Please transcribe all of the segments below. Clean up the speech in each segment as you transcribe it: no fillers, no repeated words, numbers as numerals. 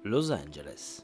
Los Angeles.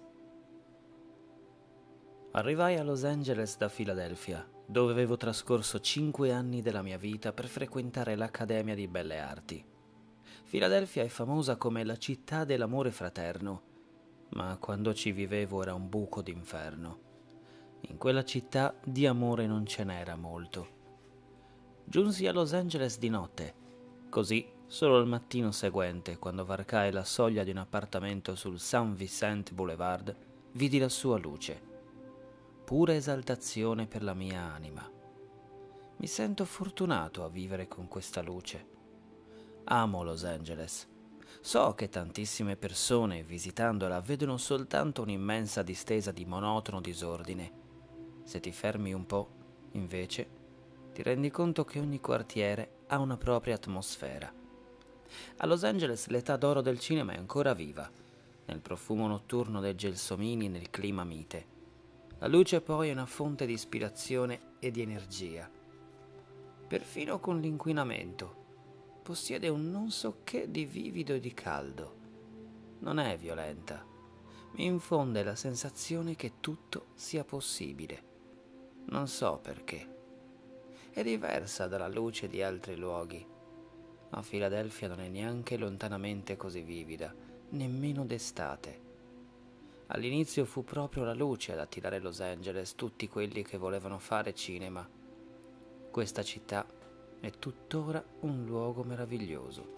Arrivai a Los Angeles da Filadelfia, dove avevo trascorso 5 anni della mia vita per frequentare l'Accademia di Belle Arti. Filadelfia è famosa come la città dell'amore fraterno, ma quando ci vivevo era un buco d'inferno. In quella città di amore non ce n'era molto. Giunsi a Los Angeles di notte, così solo il mattino seguente, quando varcai la soglia di un appartamento sul St. Vincent Boulevard, vidi la sua luce. Pura esaltazione per la mia anima. Mi sento fortunato a vivere con questa luce. Amo Los Angeles. So che tantissime persone, visitandola, vedono soltanto un'immensa distesa di monotono disordine. Se ti fermi un po', invece, ti rendi conto che ogni quartiere ha una propria atmosfera. A Los Angeles l'età d'oro del cinema è ancora viva, nel profumo notturno dei gelsomini e nel clima mite. La luce poi è una fonte di ispirazione e di energia. Perfino con l'inquinamento, possiede un non so che di vivido e di caldo. Non è violenta, mi infonde la sensazione che tutto sia possibile. Non so perché. È diversa dalla luce di altri luoghi. Ma Filadelfia non è neanche lontanamente così vivida, nemmeno d'estate. All'inizio fu proprio la luce ad attirare Los Angeles tutti quelli che volevano fare cinema. Questa città è tuttora un luogo meraviglioso.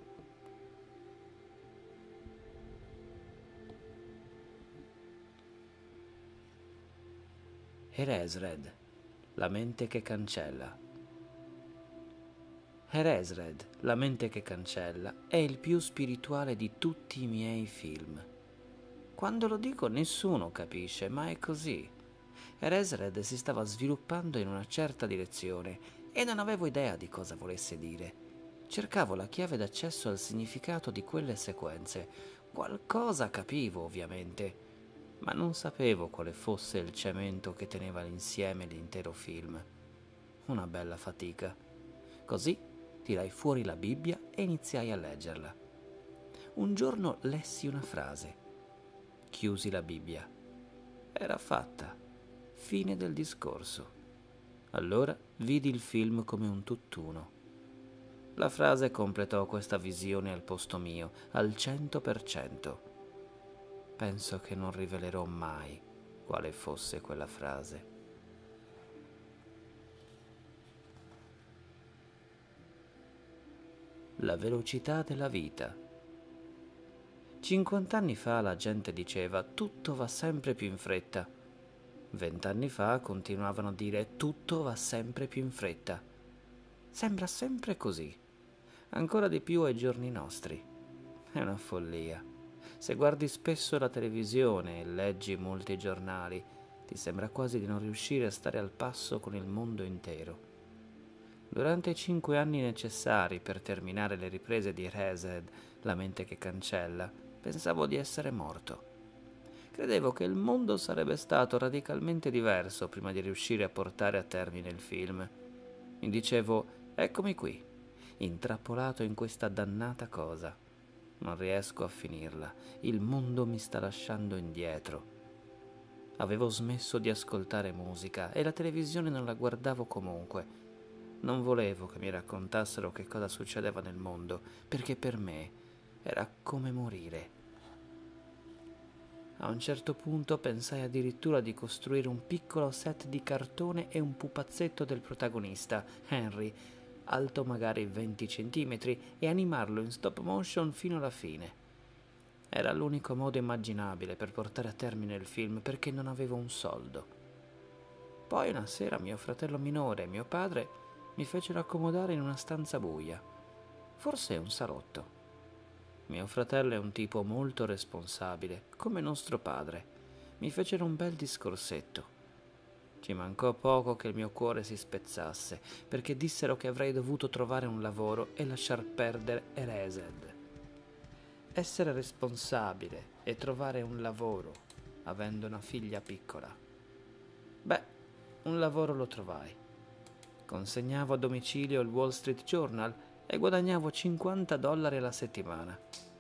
Eraserhead, la mente che cancella. Eraserhead, la mente che cancella, è il più spirituale di tutti i miei film. Quando lo dico nessuno capisce, ma è così. Eraserhead si stava sviluppando in una certa direzione e non avevo idea di cosa volesse dire. Cercavo la chiave d'accesso al significato di quelle sequenze. Qualcosa capivo, ovviamente, ma non sapevo quale fosse il cemento che teneva insieme l'intero film. Una bella fatica. Così tirai fuori la Bibbia e iniziai a leggerla. Un giorno lessi una frase. Chiusi la Bibbia. Era fatta. Fine del discorso. Allora vidi il film come un tutt'uno. La frase completò questa visione al posto mio, al 100%. Penso che non rivelerò mai quale fosse quella frase. La velocità della vita. 50 anni fa la gente diceva tutto va sempre più in fretta. 20 anni fa continuavano a dire tutto va sempre più in fretta. Sembra sempre così. Ancora di più ai giorni nostri. È una follia. Se guardi spesso la televisione e leggi molti giornali, ti sembra quasi di non riuscire a stare al passo con il mondo intero. Durante i 5 anni necessari per terminare le riprese di Eraserhead, la mente che cancella, pensavo di essere morto. Credevo che il mondo sarebbe stato radicalmente diverso prima di riuscire a portare a termine il film. Mi dicevo, eccomi qui, intrappolato in questa dannata cosa. Non riesco a finirla, il mondo mi sta lasciando indietro. Avevo smesso di ascoltare musica e la televisione non la guardavo comunque. Non volevo che mi raccontassero che cosa succedeva nel mondo, perché per me era come morire. A un certo punto pensai addirittura di costruire un piccolo set di cartone e un pupazzetto del protagonista, Henry, alto magari 20 centimetri, e animarlo in stop motion fino alla fine. Era l'unico modo immaginabile per portare a termine il film, perché non avevo un soldo. Poi una sera mio fratello minore e mio padre mi fecero accomodare in una stanza buia. Forse un salotto. Mio fratello è un tipo molto responsabile, come nostro padre. Mi fecero un bel discorsetto. Ci mancò poco che il mio cuore si spezzasse, perché dissero che avrei dovuto trovare un lavoro e lasciar perdere Eraserhead. Essere responsabile e trovare un lavoro, avendo una figlia piccola. Beh, un lavoro lo trovai. Consegnavo a domicilio il Wall Street Journal e guadagnavo $50 alla settimana.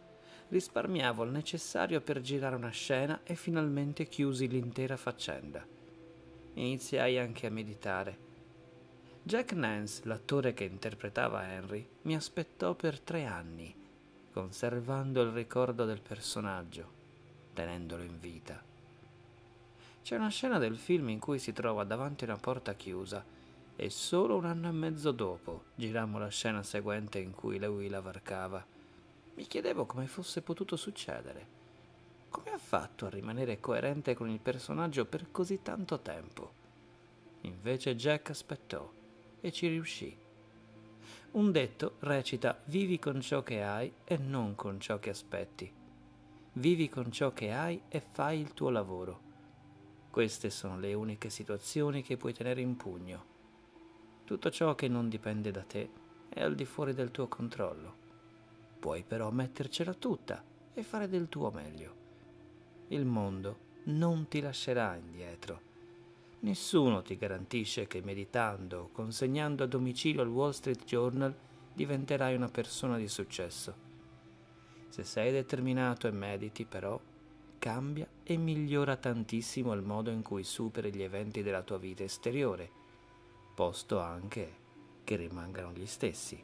risparmiavo il necessario per girare una scena e finalmente chiusi l'intera faccenda. Iniziai anche a meditare. Jack Nance, l'attore che interpretava Henry, mi aspettò per 3 anni, conservando il ricordo del personaggio, tenendolo in vita. C'è una scena del film in cui si trova davanti a una porta chiusa e solo 1 anno e mezzo dopo girammo la scena seguente in cui lui la varcava. Mi chiedevo come fosse potuto succedere. Come ha fatto a rimanere coerente con il personaggio per così tanto tempo? Invece Jack aspettò e ci riuscì. Un detto recita: vivi con ciò che hai e non con ciò che aspetti. Vivi con ciò che hai e fai il tuo lavoro. Queste sono le uniche situazioni che puoi tenere in pugno. Tutto ciò che non dipende da te è al di fuori del tuo controllo. Puoi però mettercela tutta e fare del tuo meglio. Il mondo non ti lascerà indietro. Nessuno ti garantisce che meditando o consegnando a domicilio al Wall Street Journal diventerai una persona di successo. Se sei determinato e mediti, però, cambia e migliora tantissimo il modo in cui superi gli eventi della tua vita esteriore, posto anche che rimangano gli stessi.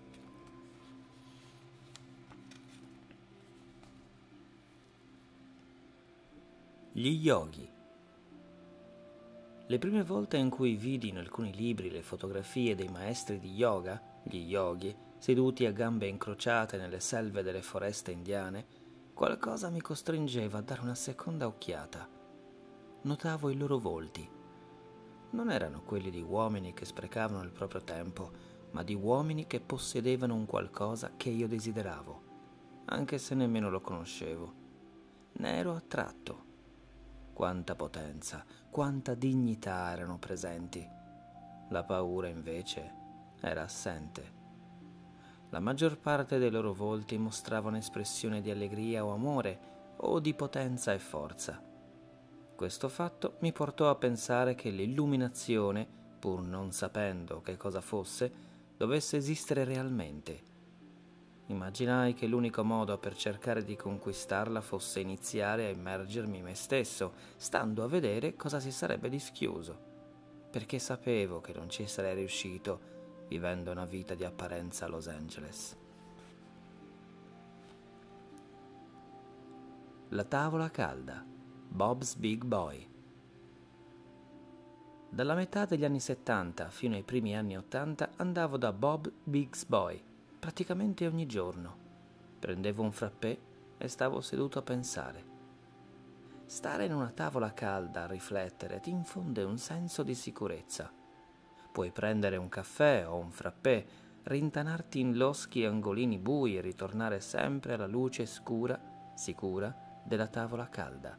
Gli yogi. Le prime volte in cui vidi in alcuni libri le fotografie dei maestri di yoga, gli yogi, seduti a gambe incrociate nelle selve delle foreste indiane, qualcosa mi costringeva a dare una seconda occhiata. Notavo i loro volti. Non erano quelli di uomini che sprecavano il proprio tempo, ma di uomini che possedevano un qualcosa che io desideravo, anche se nemmeno lo conoscevo. Ne ero attratto. Quanta potenza, quanta dignità erano presenti. La paura, invece, era assente. La maggior parte dei loro volti mostravano espressione di allegria o amore, o di potenza e forza. Questo fatto mi portò a pensare che l'illuminazione, pur non sapendo che cosa fosse, dovesse esistere realmente. Immaginai che l'unico modo per cercare di conquistarla fosse iniziare a immergermi in me stesso, stando a vedere cosa si sarebbe dischiuso, perché sapevo che non ci sarei riuscito vivendo una vita di apparenza a Los Angeles. La tavola calda, Bob's Big Boy. Dalla metà degli anni 70 fino ai primi anni 80 andavo da Bob Big's Boy praticamente ogni giorno. Prendevo un frappè e stavo seduto a pensare. Stare in una tavola calda a riflettere ti infonde un senso di sicurezza. Puoi prendere un caffè o un frappè, rintanarti in loschi angolini bui e ritornare sempre alla luce scura, sicura della tavola calda.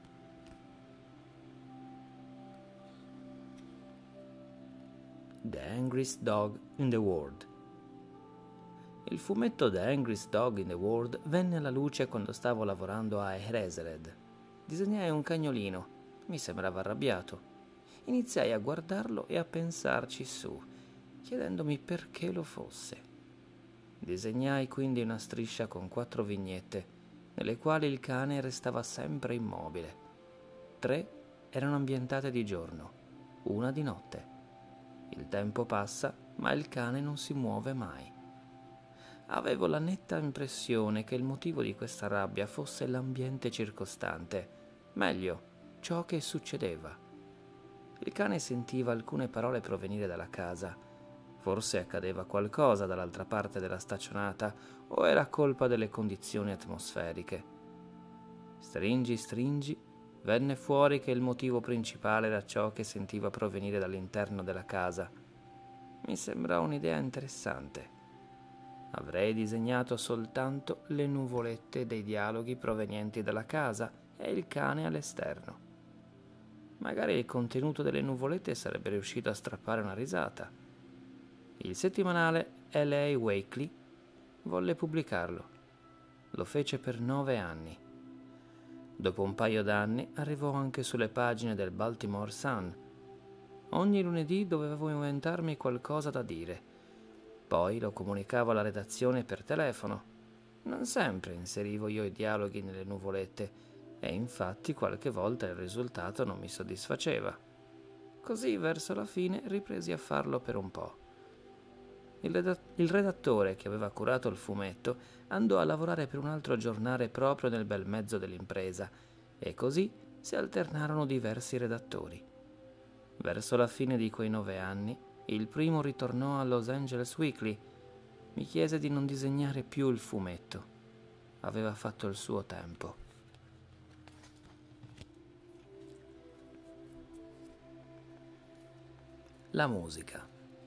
The Angriest Dog in the World. Il fumetto The Angriest Dog in the World venne alla luce quando stavo lavorando a Eraserhead. Disegnai un cagnolino. Mi sembrava arrabbiato. Iniziai a guardarlo e a pensarci su, chiedendomi perché lo fosse. Disegnai quindi una striscia con 4 vignette, nelle quali il cane restava sempre immobile. 3 erano ambientate di giorno, 1 di notte. Il tempo passa, ma il cane non si muove mai. Avevo la netta impressione che il motivo di questa rabbia fosse l'ambiente circostante, meglio, ciò che succedeva. Il cane sentiva alcune parole provenire dalla casa. Forse accadeva qualcosa dall'altra parte della staccionata o era colpa delle condizioni atmosferiche. Stringi, venne fuori che il motivo principale era ciò che sentiva provenire dall'interno della casa. Mi sembrò un'idea interessante. Avrei disegnato soltanto le nuvolette dei dialoghi provenienti dalla casa e il cane all'esterno. Magari il contenuto delle nuvolette sarebbe riuscito a strappare una risata. Il settimanale L.A. Weekly volle pubblicarlo. Lo fece per 9 anni. Dopo un paio d'anni arrivò anche sulle pagine del Baltimore Sun. Ogni lunedì dovevo inventarmi qualcosa da dire. Poi lo comunicavo alla redazione per telefono. Non sempre inserivo io i dialoghi nelle nuvolette e infatti qualche volta il risultato non mi soddisfaceva. Così verso la fine ripresi a farlo per un po'. Il redattore che aveva curato il fumetto andò a lavorare per un altro giornale proprio nel bel mezzo dell'impresa e così si alternarono diversi redattori. Verso la fine di quei 9 anni, il primo ritornò al Los Angeles Weekly. Mi chiese di non disegnare più il fumetto. Aveva fatto il suo tempo. La musica.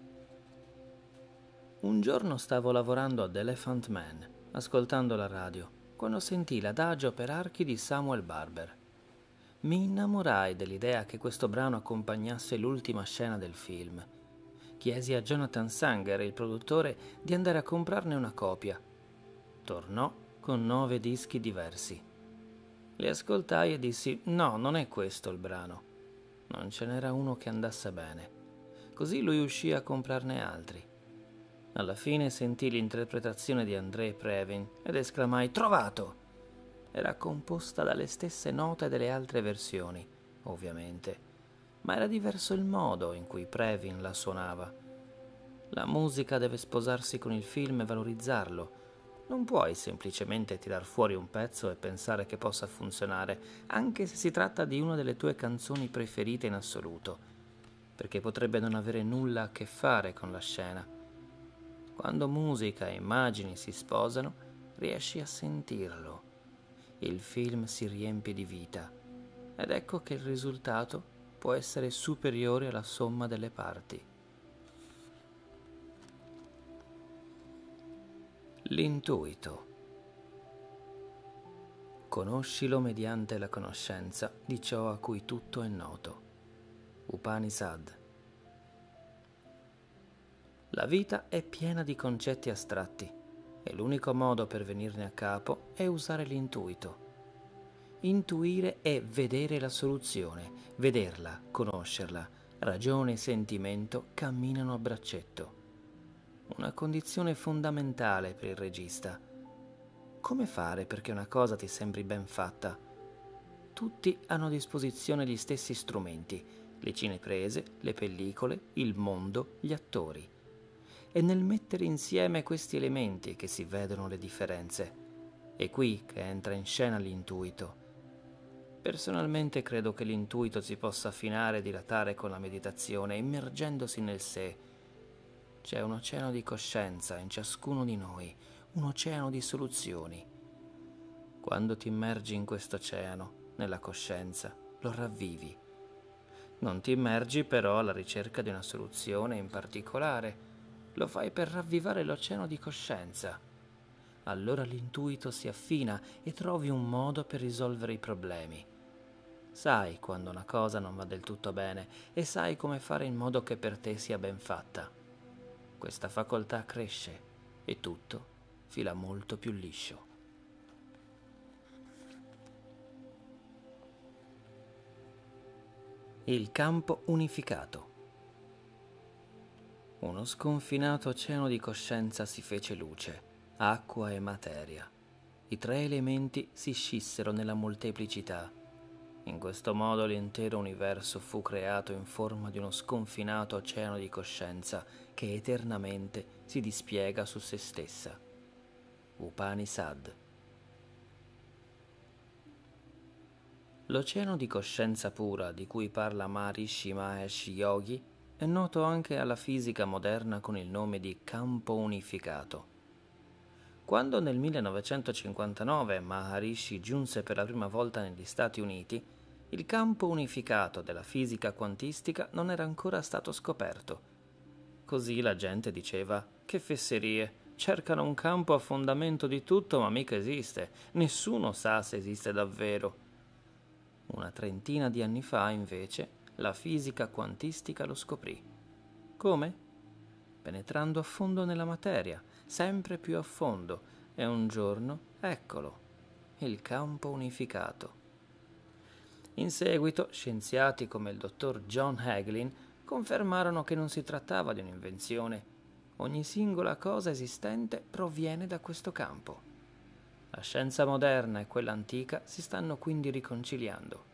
Un giorno stavo lavorando ad Elephant Man, ascoltando la radio, quando sentii l'adagio per archi di Samuel Barber. Mi innamorai dell'idea che questo brano accompagnasse l'ultima scena del film. Chiesi a Jonathan Sanger, il produttore, di andare a comprarne una copia. Tornò con 9 dischi diversi. Li ascoltai e dissi: no, non è questo il brano. Non ce n'era uno che andasse bene. Così lui uscì a comprarne altri. Alla fine sentii l'interpretazione di André Previn ed esclamai: trovato! Era composta dalle stesse note delle altre versioni, ovviamente, ma era diverso il modo in cui Previn la suonava. La musica deve sposarsi con il film e valorizzarlo. Non puoi semplicemente tirar fuori un pezzo e pensare che possa funzionare, anche se si tratta di una delle tue canzoni preferite in assoluto, perché potrebbe non avere nulla a che fare con la scena. Quando musica e immagini si sposano, riesci a sentirlo. Il film si riempie di vita ed ecco che il risultato può essere superiore alla somma delle parti. L'intuito. Conoscilo mediante la conoscenza di ciò a cui tutto è noto. Upanishad. La vita è piena di concetti astratti e l'unico modo per venirne a capo è usare l'intuito. Intuire è vedere la soluzione, vederla, conoscerla. Ragione e sentimento camminano a braccetto. Una condizione fondamentale per il regista. Come fare perché una cosa ti sembri ben fatta? Tutti hanno a disposizione gli stessi strumenti, le cineprese, le pellicole, il mondo, gli attori. È nel mettere insieme questi elementi che si vedono le differenze. È qui che entra in scena l'intuito. Personalmente credo che l'intuito si possa affinare e dilatare con la meditazione, immergendosi nel sé. C'è un oceano di coscienza in ciascuno di noi, un oceano di soluzioni. Quando ti immergi in questo oceano, nella coscienza, lo ravvivi. Non ti immergi però alla ricerca di una soluzione in particolare. Lo fai per ravvivare l'oceano di coscienza. Allora l'intuito si affina e trovi un modo per risolvere i problemi. Sai quando una cosa non va del tutto bene e sai come fare in modo che per te sia ben fatta. Questa facoltà cresce e tutto fila molto più liscio. Il campo unificato. Uno sconfinato oceano di coscienza si fece luce, acqua e materia. I 3 elementi si scissero nella molteplicità. In questo modo l'intero universo fu creato in forma di uno sconfinato oceano di coscienza che eternamente si dispiega su se stessa. Upanishad. L'oceano di coscienza pura di cui parla Maharishi Mahesh Yogi è noto anche alla fisica moderna con il nome di campo unificato. Quando nel 1959 Maharishi giunse per la prima volta negli Stati Uniti, il campo unificato della fisica quantistica non era ancora stato scoperto. Così la gente diceva: che fesserie, cercano un campo a fondamento di tutto ma mica esiste, nessuno sa se esiste davvero. Una trentina di anni fa, invece, la fisica quantistica lo scoprì. Come? Penetrando a fondo nella materia, sempre più a fondo, e un giorno, eccolo, il campo unificato. In seguito, scienziati come il dottor John Hagelin confermarono che non si trattava di un'invenzione. Ogni singola cosa esistente proviene da questo campo. La scienza moderna e quella antica si stanno quindi riconciliando.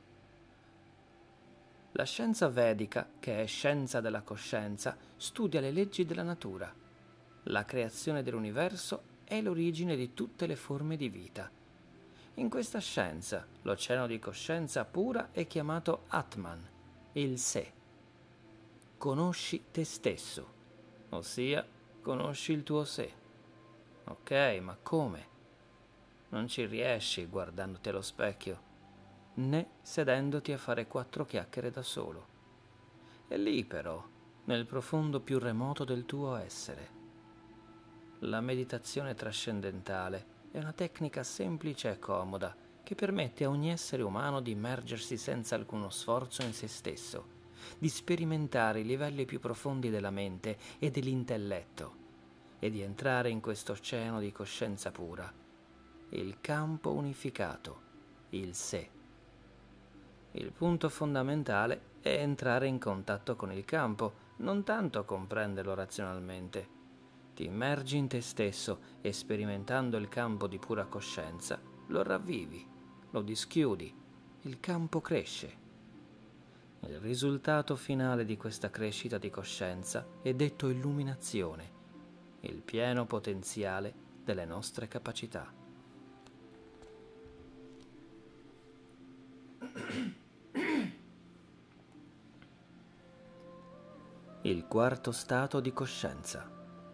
La scienza vedica, che è scienza della coscienza, studia le leggi della natura, la creazione dell'universo e l'origine di tutte le forme di vita. In questa scienza, l'oceano di coscienza pura è chiamato Atman, il sé. Conosci te stesso, ossia conosci il tuo sé. Ok, ma come? Non ci riesci guardandoti allo specchio, né sedendoti a fare 4 chiacchiere da solo. È lì però, nel profondo più remoto del tuo essere. La meditazione trascendentale è una tecnica semplice e comoda che permette a ogni essere umano di immergersi senza alcuno sforzo in se stesso, di sperimentare i livelli più profondi della mente e dell'intelletto e di entrare in questo oceano di coscienza pura, il campo unificato, il sé. Il punto fondamentale è entrare in contatto con il campo, non tanto comprenderlo razionalmente. Ti immergi in te stesso e sperimentando il campo di pura coscienza, lo ravvivi, lo dischiudi, il campo cresce. Il risultato finale di questa crescita di coscienza è detto illuminazione, il pieno potenziale delle nostre capacità. Il quarto stato di coscienza.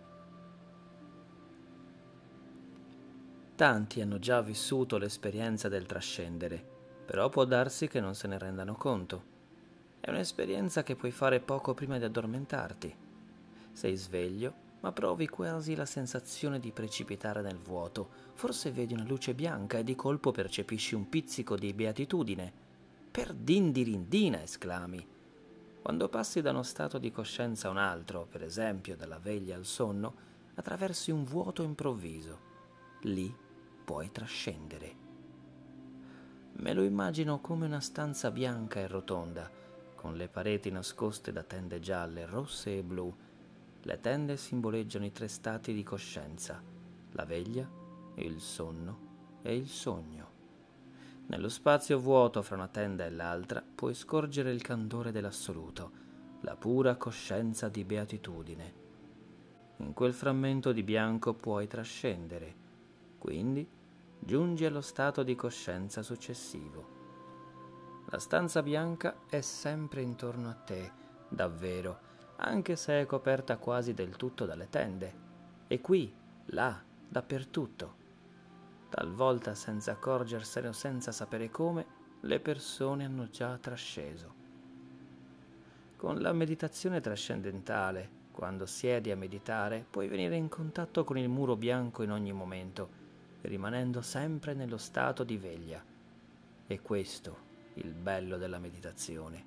Tanti hanno già vissuto l'esperienza del trascendere, però può darsi che non se ne rendano conto. È un'esperienza che puoi fare poco prima di addormentarti. Sei sveglio, ma provi quasi la sensazione di precipitare nel vuoto. Forse vedi una luce bianca e di colpo percepisci un pizzico di beatitudine. Per dindirindina, esclami. Quando passi da uno stato di coscienza a un altro, per esempio dalla veglia al sonno, attraversi un vuoto improvviso. Lì puoi trascendere. Me lo immagino come una stanza bianca e rotonda, con le pareti nascoste da tende gialle, rosse e blu. Le tende simboleggiano i 3 stati di coscienza: la veglia, il sonno e il sogno. Nello spazio vuoto fra una tenda e l'altra puoi scorgere il candore dell'assoluto, la pura coscienza di beatitudine. In quel frammento di bianco puoi trascendere, quindi giungi allo stato di coscienza successivo. La stanza bianca è sempre intorno a te, davvero, anche se è coperta quasi del tutto dalle tende. E qui, là, dappertutto. Talvolta, senza accorgersene o senza sapere come, le persone hanno già trasceso. Con la meditazione trascendentale, quando siedi a meditare, puoi venire in contatto con il muro bianco in ogni momento, rimanendo sempre nello stato di veglia. È questo il bello della meditazione.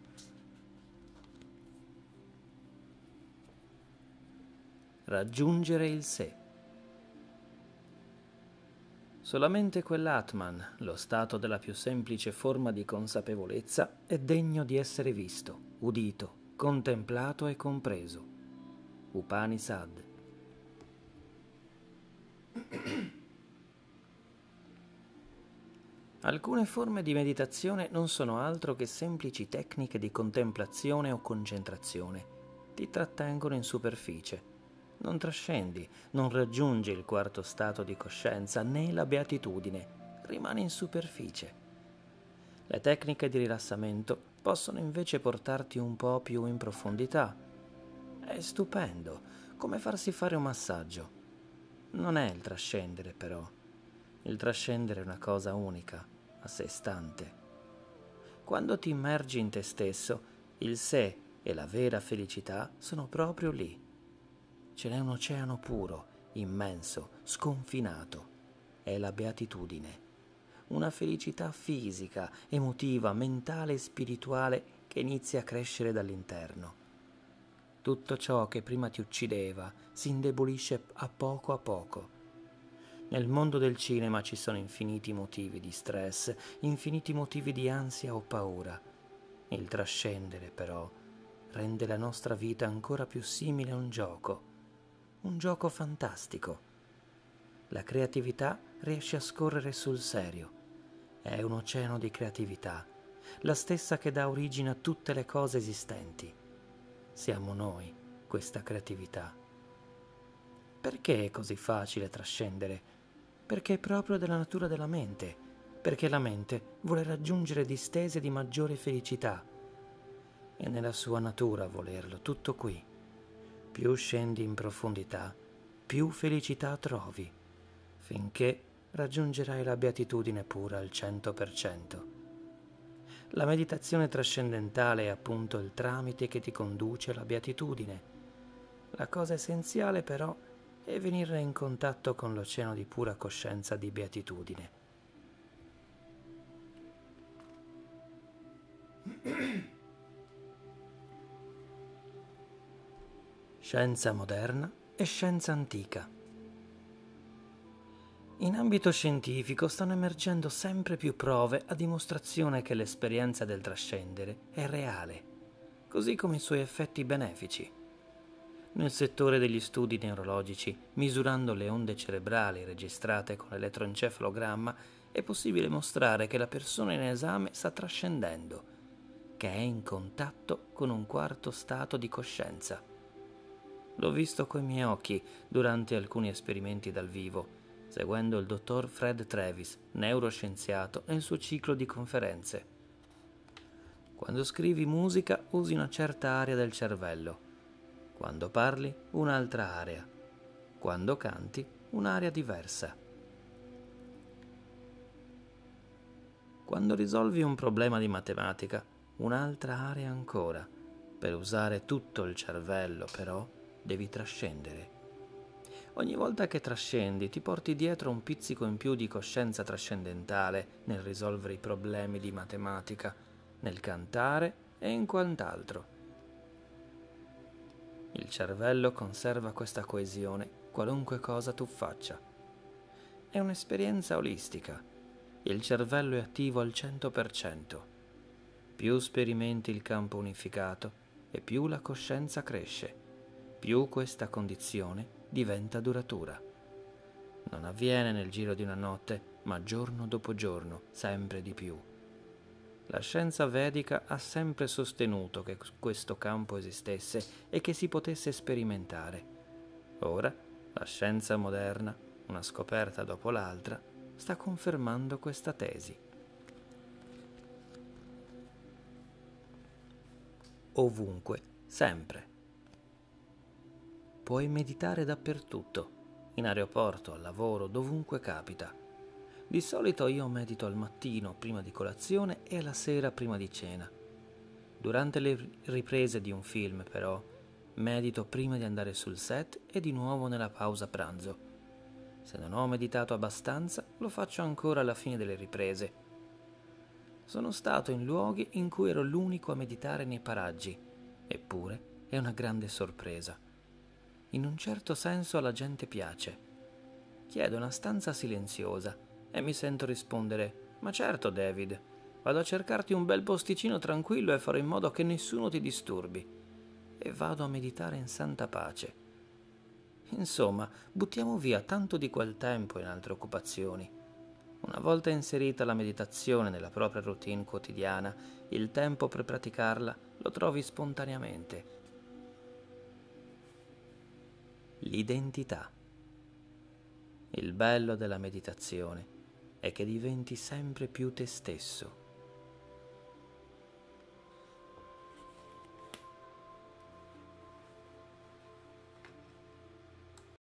Raggiungere il sé. Solamente quell'Atman, lo stato della più semplice forma di consapevolezza, è degno di essere visto, udito, contemplato e compreso. Upanishad. Alcune forme di meditazione non sono altro che semplici tecniche di contemplazione o concentrazione. Ti trattengono in superficie. Non trascendi, non raggiungi il quarto stato di coscienza né la beatitudine, rimani in superficie. Le tecniche di rilassamento possono invece portarti un po' più in profondità. È stupendo, come farsi fare un massaggio. Non è il trascendere, però. Il trascendere è una cosa unica, a sé stante. Quando ti immergi in te stesso, il sé e la vera felicità sono proprio lì. Ce n'è un oceano puro, immenso, sconfinato. È la beatitudine. Una felicità fisica, emotiva, mentale e spirituale che inizia a crescere dall'interno. Tutto ciò che prima ti uccideva si indebolisce a poco. Nel mondo del cinema ci sono infiniti motivi di stress, infiniti motivi di ansia o paura. Il trascendere, però, rende la nostra vita ancora più simile a un gioco fantastico. La creatività riesce a scorrere sul serio. È un oceano di creatività, la stessa che dà origine a tutte le cose esistenti. Siamo noi, questa creatività. Perché è così facile trascendere? Perché è proprio della natura della mente, perché la mente vuole raggiungere distese di maggiore felicità. È nella sua natura volerlo, tutto qui. Più scendi in profondità, più felicità trovi, finché raggiungerai la beatitudine pura al 100%. La meditazione trascendentale è appunto il tramite che ti conduce alla beatitudine. La cosa essenziale però è venire in contatto con l'oceano di pura coscienza di beatitudine. Scienza moderna e scienza antica. In ambito scientifico stanno emergendo sempre più prove a dimostrazione che l'esperienza del trascendere è reale, così come i suoi effetti benefici. Nel settore degli studi neurologici, misurando le onde cerebrali registrate con l'elettroencefalogramma, è possibile mostrare che la persona in esame sta trascendendo, che è in contatto con un quarto stato di coscienza. L'ho visto coi miei occhi durante alcuni esperimenti dal vivo, seguendo il dottor Fred Travis, neuroscienziato, nel suo ciclo di conferenze. Quando scrivi musica usi una certa area del cervello, quando parli un'altra area, quando canti un'area diversa. Quando risolvi un problema di matematica, un'altra area ancora. Per usare tutto il cervello, però, devi trascendere. Ogni volta che trascendi ti porti dietro un pizzico in più di coscienza trascendentale nel risolvere i problemi di matematica, nel cantare e in quant'altro. Il cervello conserva questa coesione qualunque cosa tu faccia. È un'esperienza olistica. Il cervello è attivo al 100%. Più sperimenti il campo unificato e più la coscienza cresce, più questa condizione diventa duratura. Non avviene nel giro di una notte, ma giorno dopo giorno, sempre di più. La scienza vedica ha sempre sostenuto che questo campo esistesse e che si potesse sperimentare. Ora, la scienza moderna, una scoperta dopo l'altra, sta confermando questa tesi. Ovunque, sempre. Puoi meditare dappertutto, in aeroporto, al lavoro, dovunque capita. Di solito io medito al mattino prima di colazione e alla sera prima di cena. Durante le riprese di un film, però, medito prima di andare sul set e di nuovo nella pausa pranzo. Se non ho meditato abbastanza, lo faccio ancora alla fine delle riprese. Sono stato in luoghi in cui ero l'unico a meditare nei paraggi, eppure è una grande sorpresa. In un certo senso alla gente piace. Chiedo una stanza silenziosa e mi sento rispondere: ma certo, David, vado a cercarti un bel posticino tranquillo e farò in modo che nessuno ti disturbi. E vado a meditare in santa pace. Insomma, buttiamo via tanto di quel tempo in altre occupazioni. Una volta inserita la meditazione nella propria routine quotidiana, il tempo per praticarla lo trovi spontaneamente. L'identità. Il bello della meditazione è che diventi sempre più te stesso.